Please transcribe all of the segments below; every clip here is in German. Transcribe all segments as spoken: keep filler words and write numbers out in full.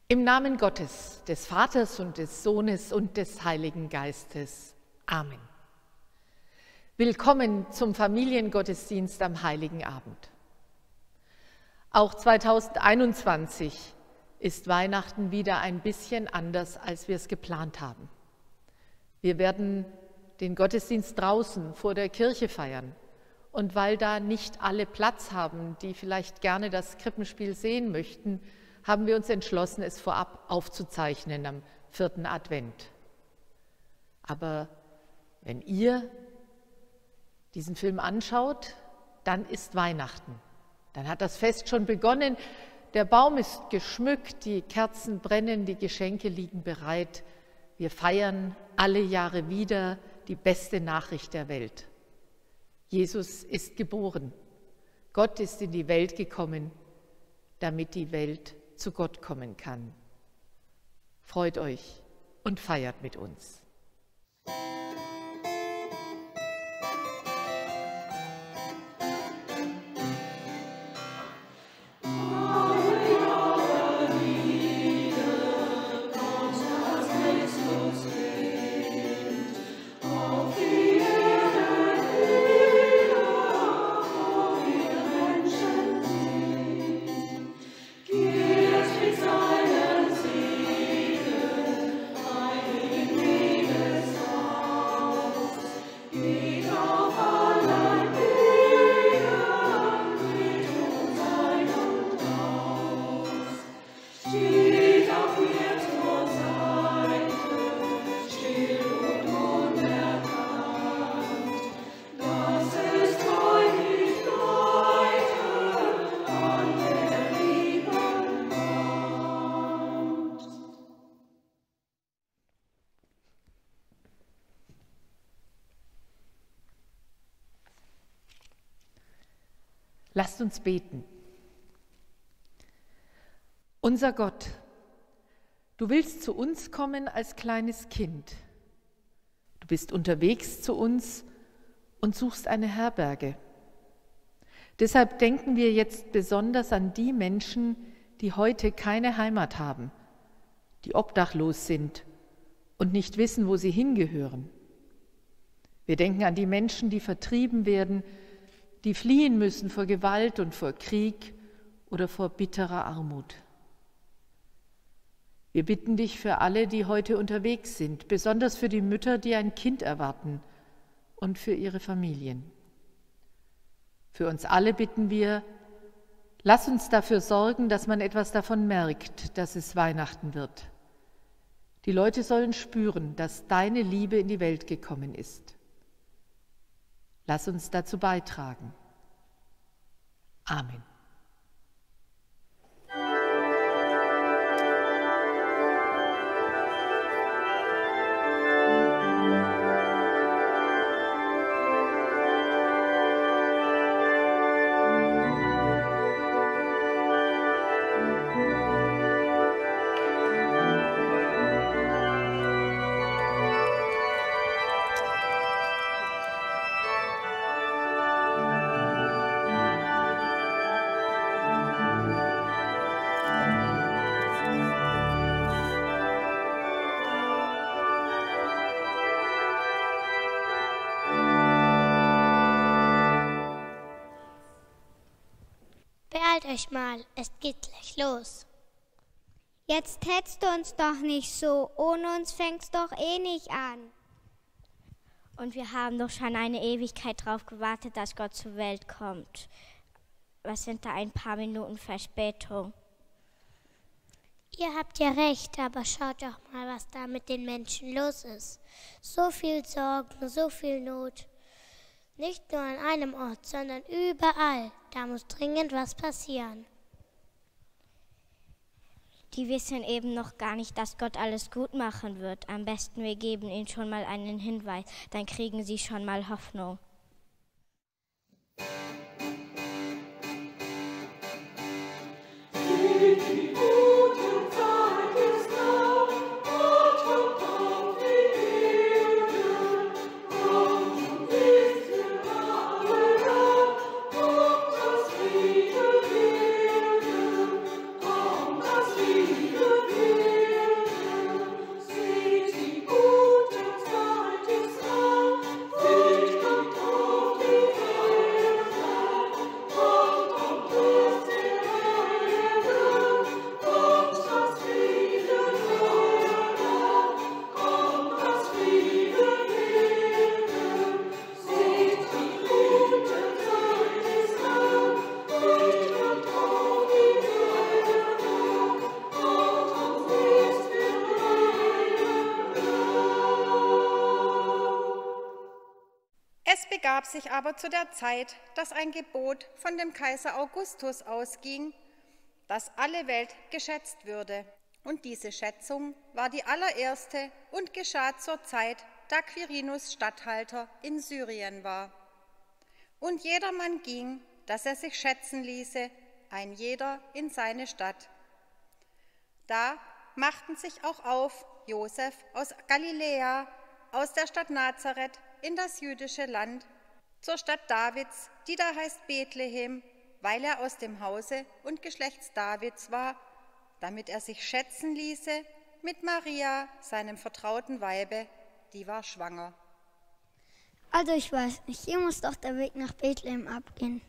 Im Namen Gottes, des Vaters und des Sohnes und des Heiligen Geistes. Amen. Willkommen zum Familiengottesdienst am Heiligen Abend. Auch zweitausendeinundzwanzig ist Weihnachten wieder ein bisschen anders, als wir es geplant haben. Wir werden den Gottesdienst draußen vor der Kirche feiern. Und weil da nicht alle Platz haben, die vielleicht gerne das Krippenspiel sehen möchten, haben wir uns entschlossen, es vorab aufzuzeichnen am vierten Advent. Aber wenn ihr diesen Film anschaut, dann ist Weihnachten. Dann hat das Fest schon begonnen. Der Baum ist geschmückt, die Kerzen brennen, die Geschenke liegen bereit. Wir feiern alle Jahre wieder die beste Nachricht der Welt. Jesus ist geboren. Gott ist in die Welt gekommen, damit die Welt zu Gott kommen kann. Freut euch und feiert mit uns. Lasst uns beten. Unser Gott, du willst zu uns kommen als kleines Kind. Du bist unterwegs zu uns und suchst eine Herberge. Deshalb denken wir jetzt besonders an die Menschen, die heute keine Heimat haben, die obdachlos sind und nicht wissen, wo sie hingehören. Wir denken an die Menschen, die vertrieben werden, die fliehen müssen vor Gewalt und vor Krieg oder vor bitterer Armut. Wir bitten dich für alle, die heute unterwegs sind, besonders für die Mütter, die ein Kind erwarten und für ihre Familien. Für uns alle bitten wir, lass uns dafür sorgen, dass man etwas davon merkt, dass es Weihnachten wird. Die Leute sollen spüren, dass deine Liebe in die Welt gekommen ist. Lass uns dazu beitragen. Amen. Beeilt euch mal, es geht gleich los. Jetzt hetzt du uns doch nicht so, ohne uns fängt's doch eh nicht an. Und wir haben doch schon eine Ewigkeit drauf gewartet, dass Gott zur Welt kommt. Was sind da ein paar Minuten Verspätung? Ihr habt ja recht, aber schaut doch mal, was da mit den Menschen los ist. So viel Sorgen, so viel Not. Nicht nur an einem Ort, sondern überall. Da muss dringend was passieren. Die wissen eben noch gar nicht, dass Gott alles gut machen wird. Am besten, wir geben ihnen schon mal einen Hinweis, dann kriegen sie schon mal Hoffnung. Thank you. begab sich aber zu der Zeit, dass ein Gebot von dem Kaiser Augustus ausging, dass alle Welt geschätzt würde. Und diese Schätzung war die allererste und geschah zur Zeit, da Quirinus Statthalter in Syrien war. Und jedermann ging, dass er sich schätzen ließe, ein jeder in seine Stadt. Da machten sich auch auf Josef aus Galiläa, aus der Stadt Nazareth in das jüdische Land, zur Stadt Davids, die da heißt Bethlehem, weil er aus dem Hause und Geschlechts Davids war, damit er sich schätzen ließe mit Maria, seinem vertrauten Weibe, die war schwanger. Also ich weiß nicht, hier muss doch der Weg nach Bethlehem abgehen.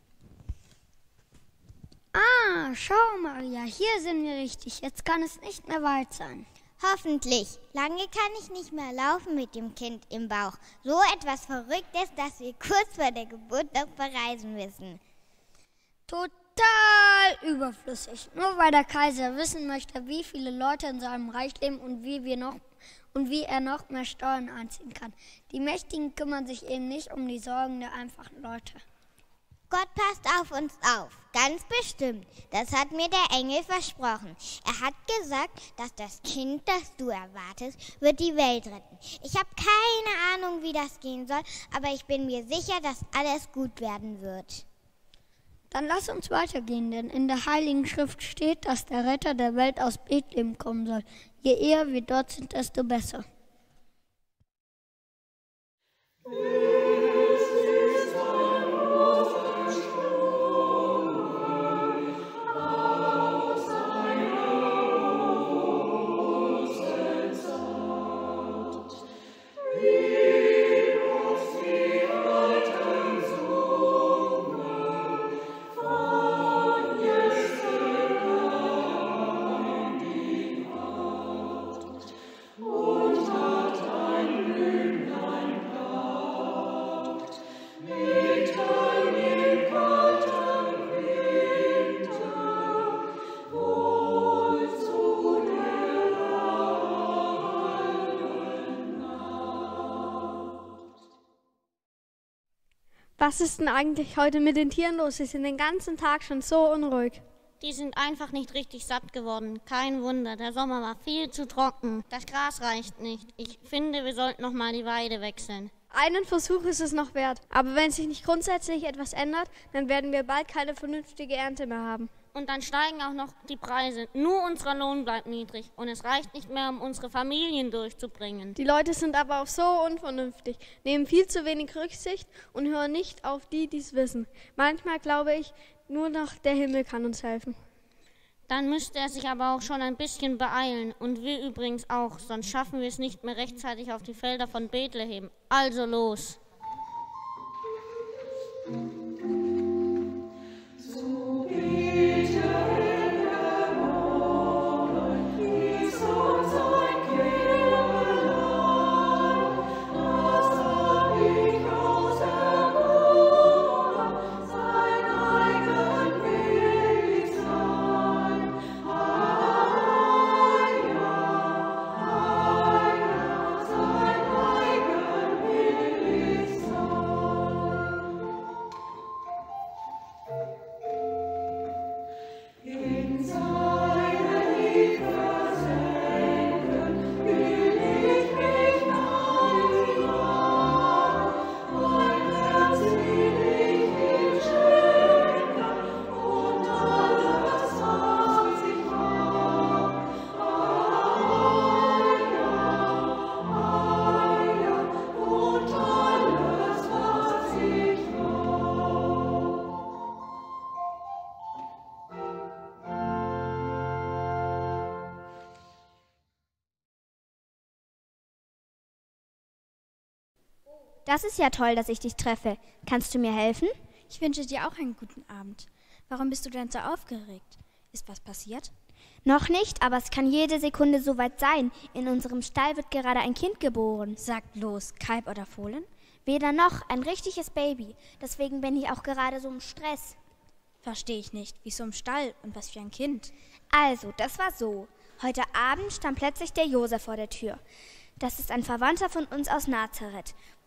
Ah, schau Maria, hier sind wir richtig, jetzt kann es nicht mehr weit sein. Hoffentlich. Lange kann ich nicht mehr laufen mit dem Kind im Bauch. So etwas Verrücktes, dass wir kurz vor der Geburt noch verreisen müssen. Total überflüssig. Nur weil der Kaiser wissen möchte, wie viele Leute in seinem Reich leben und wie wir noch und wie er noch mehr Steuern einziehen kann. Die Mächtigen kümmern sich eben nicht um die Sorgen der einfachen Leute. Gott passt auf uns auf, ganz bestimmt. Das hat mir der Engel versprochen. Er hat gesagt, dass das Kind, das du erwartest, wird die Welt retten. Ich habe keine Ahnung, wie das gehen soll, aber ich bin mir sicher, dass alles gut werden wird. Dann lass uns weitergehen, denn in der Heiligen Schrift steht, dass der Retter der Welt aus Bethlehem kommen soll. Je eher wir dort sind, desto besser. Was ist denn eigentlich heute mit den Tieren los? Sie sind den ganzen Tag schon so unruhig. Die sind einfach nicht richtig satt geworden. Kein Wunder, der Sommer war viel zu trocken. Das Gras reicht nicht. Ich finde, wir sollten noch mal die Weide wechseln. Einen Versuch ist es noch wert. Aber wenn sich nicht grundsätzlich etwas ändert, dann werden wir bald keine vernünftige Ernte mehr haben. Und dann steigen auch noch die Preise. Nur unser Lohn bleibt niedrig. Und es reicht nicht mehr, um unsere Familien durchzubringen. Die Leute sind aber auch so unvernünftig, nehmen viel zu wenig Rücksicht und hören nicht auf die, die es wissen. Manchmal glaube ich, nur noch der Himmel kann uns helfen. Dann müsste er sich aber auch schon ein bisschen beeilen. Und wir übrigens auch, sonst schaffen wir es nicht mehr rechtzeitig auf die Felder von Bethlehem. Also los! Das ist ja toll, dass ich dich treffe. Kannst du mir helfen? Ich wünsche dir auch einen guten Abend. Warum bist du denn so aufgeregt? Ist was passiert? Noch nicht, aber es kann jede Sekunde soweit sein. In unserem Stall wird gerade ein Kind geboren. Sag bloß, Kalb oder Fohlen? Weder noch, ein richtiges Baby. Deswegen bin ich auch gerade so im Stress. Verstehe ich nicht. Wieso im Stall und was für ein Kind? Also, das war so. Heute Abend stand plötzlich der Josef vor der Tür. Das ist ein Verwandter von uns aus Nazareth.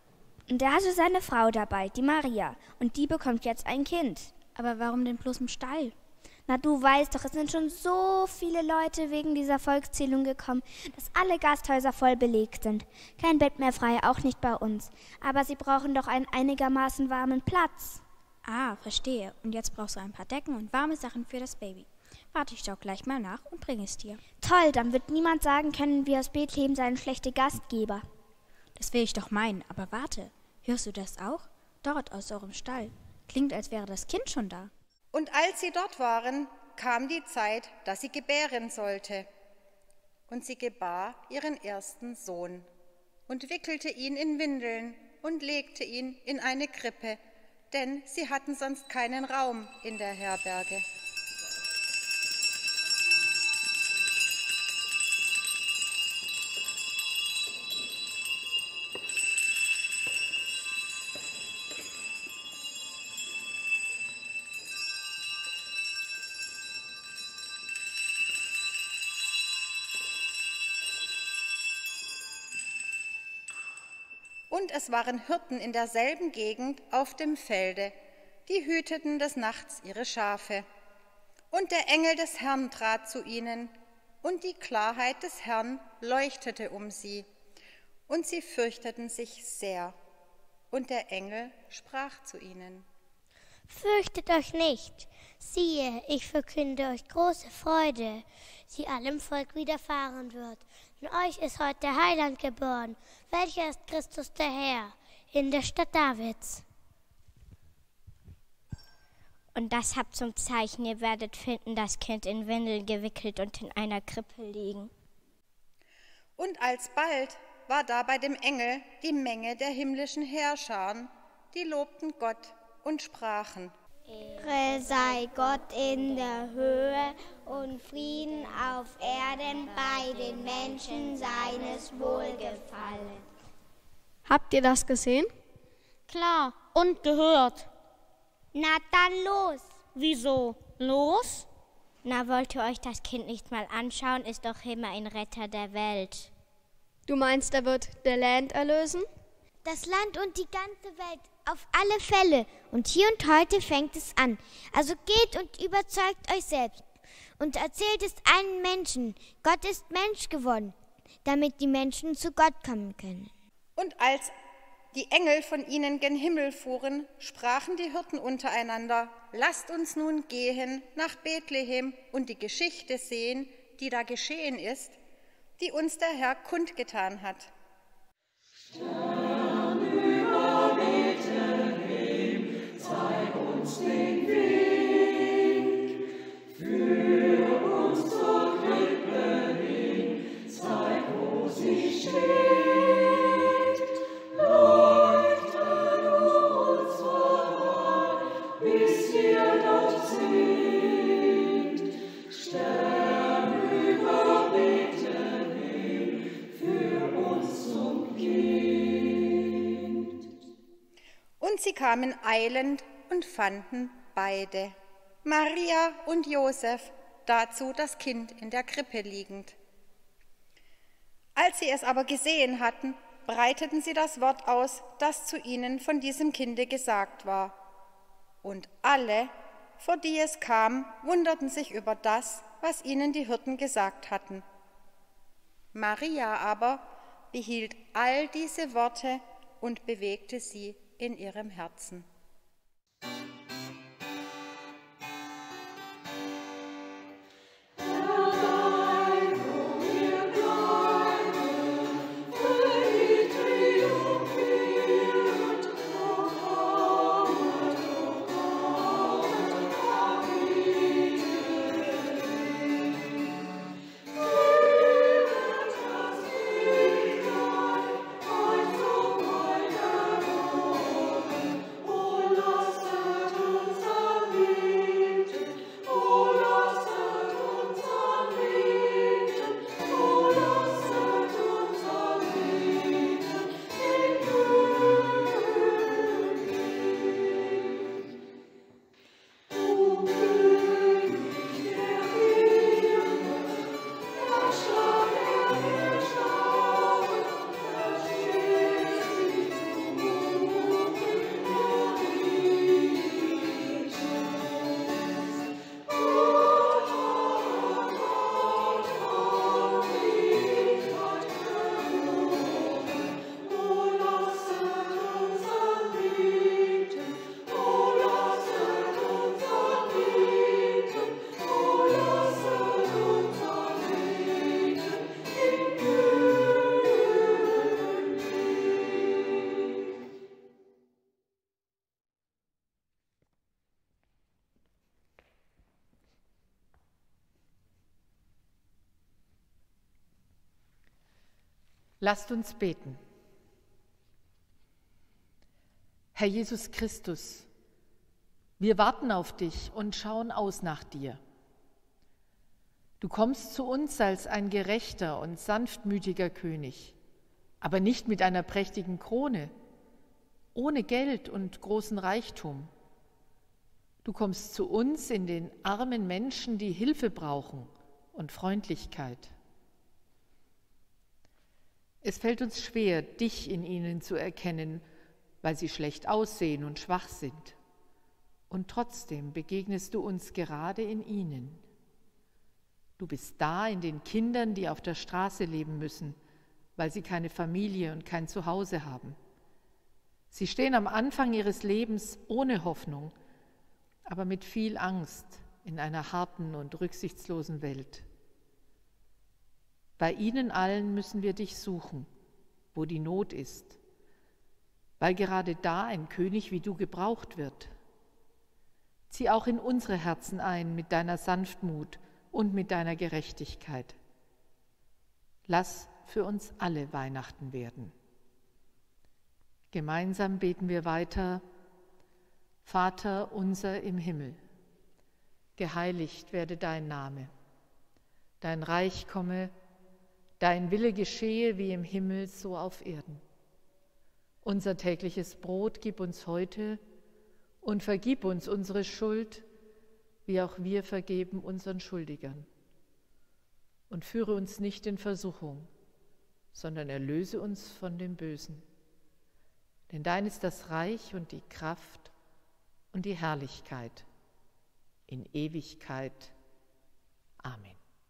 Und er hatte seine Frau dabei, die Maria, und die bekommt jetzt ein Kind. Aber warum denn bloß im Stall? Na, du weißt doch, es sind schon so viele Leute wegen dieser Volkszählung gekommen, dass alle Gasthäuser voll belegt sind. Kein Bett mehr frei, auch nicht bei uns. Aber sie brauchen doch einen einigermaßen warmen Platz. Ah, verstehe. Und jetzt brauchst du ein paar Decken und warme Sachen für das Baby. Warte, ich schau gleich mal nach und bringe es dir. Toll, dann wird niemand sagen können, wir aus Bethlehem seien schlechte Gastgeber. Das will ich doch meinen, aber warte. Hörst du das auch? Dort aus eurem Stall. Klingt, als wäre das Kind schon da. Und als sie dort waren, kam die Zeit, dass sie gebären sollte. Und sie gebar ihren ersten Sohn und wickelte ihn in Windeln und legte ihn in eine Krippe, denn sie hatten sonst keinen Raum in der Herberge. Und es waren Hirten in derselben Gegend auf dem Felde, die hüteten des Nachts ihre Schafe. Und der Engel des Herrn trat zu ihnen, und die Klarheit des Herrn leuchtete um sie, und sie fürchteten sich sehr. Und der Engel sprach zu ihnen: Fürchtet euch nicht, siehe, ich verkünde euch große Freude, die allem Volk widerfahren wird. In euch ist heute der Heiland geboren, welcher ist Christus der Herr, in der Stadt Davids. Und das habt zum Zeichen, ihr werdet finden, das Kind in Windeln gewickelt und in einer Krippe liegen. Und alsbald war da bei dem Engel die Menge der himmlischen Heerscharen, die lobten Gott und sprachen: Ehre sei Gott in der Höhe und Frieden auf Erden bei den Menschen seines Wohlgefallen. Habt ihr das gesehen? Klar, und gehört. Na dann los. Wieso? Los? Na, wollt ihr euch das Kind nicht mal anschauen? Ist doch immer ein Retter der Welt. Du meinst, er wird der Land erlösen? Das Land und die ganze Welt, auf alle Fälle. Und hier und heute fängt es an. Also geht und überzeugt euch selbst und erzählt es allen Menschen. Gott ist Mensch geworden, damit die Menschen zu Gott kommen können. Und als die Engel von ihnen gen Himmel fuhren, sprachen die Hirten untereinander: Lasst uns nun gehen nach Bethlehem und die Geschichte sehen, die da geschehen ist, die uns der Herr kundgetan hat. Stern über Bethlehem, zeig uns den Weg, führ uns zur Krippe hin, zeig, wo sie steht. Leuchte uns voran, bis wir dort sind. Stern über Bethlehem, führ uns zum Kind. Und sie kamen eilend und fanden beide, Maria und Josef, dazu das Kind in der Krippe liegend. Als sie es aber gesehen hatten, breiteten sie das Wort aus, das zu ihnen von diesem Kinde gesagt war. Und alle, vor die es kam, wunderten sich über das, was ihnen die Hirten gesagt hatten. Maria aber behielt all diese Worte und bewegte sie in ihrem Herzen. Oh Lasst uns beten. Herr Jesus Christus, wir warten auf dich und schauen aus nach dir. Du kommst zu uns als ein gerechter und sanftmütiger König, aber nicht mit einer prächtigen Krone, ohne Geld und großen Reichtum. Du kommst zu uns in den armen Menschen, die Hilfe brauchen und Freundlichkeit. Es fällt uns schwer, dich in ihnen zu erkennen, weil sie schlecht aussehen und schwach sind. Und trotzdem begegnest du uns gerade in ihnen. Du bist da in den Kindern, die auf der Straße leben müssen, weil sie keine Familie und kein Zuhause haben. Sie stehen am Anfang ihres Lebens ohne Hoffnung, aber mit viel Angst in einer harten und rücksichtslosen Welt. Bei ihnen allen müssen wir dich suchen, wo die Not ist, weil gerade da ein König wie du gebraucht wird. Zieh auch in unsere Herzen ein mit deiner Sanftmut und mit deiner Gerechtigkeit. Lass für uns alle Weihnachten werden. Gemeinsam beten wir weiter: Vater unser im Himmel, geheiligt werde dein Name, dein Reich komme, dein Wille geschehe wie im Himmel, so auf Erden. Unser tägliches Brot gib uns heute und vergib uns unsere Schuld, wie auch wir vergeben unseren Schuldigern. Und führe uns nicht in Versuchung, sondern erlöse uns von dem Bösen. Denn dein ist das Reich und die Kraft und die Herrlichkeit in Ewigkeit. Amen.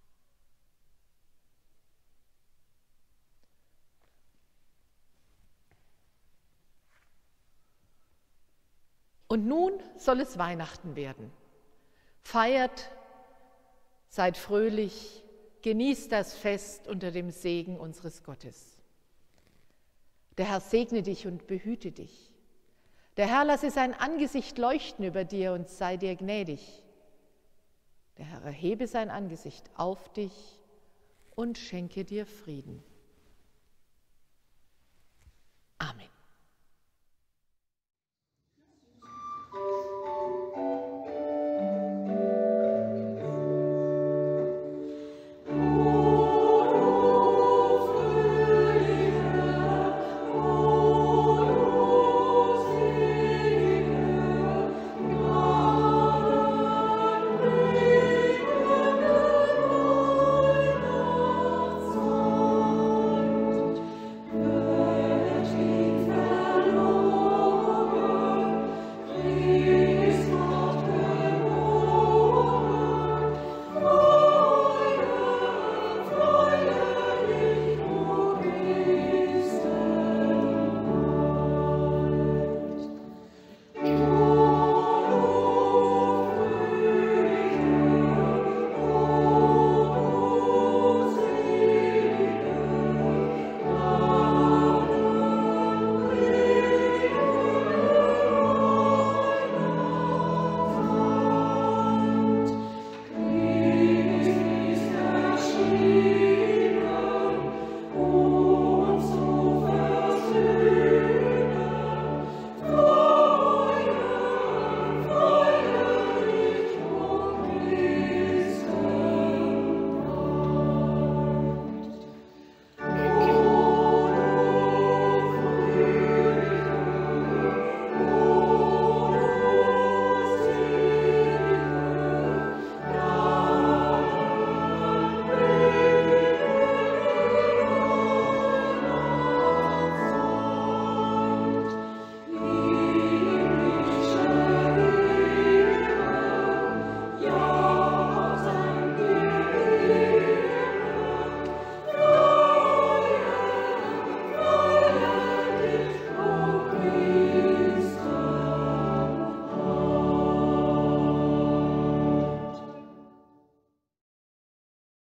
Und nun soll es Weihnachten werden. Feiert, seid fröhlich, genießt das Fest unter dem Segen unseres Gottes. Der Herr segne dich und behüte dich. Der Herr lasse sein Angesicht leuchten über dir und sei dir gnädig. Der Herr erhebe sein Angesicht auf dich und schenke dir Frieden. Amen.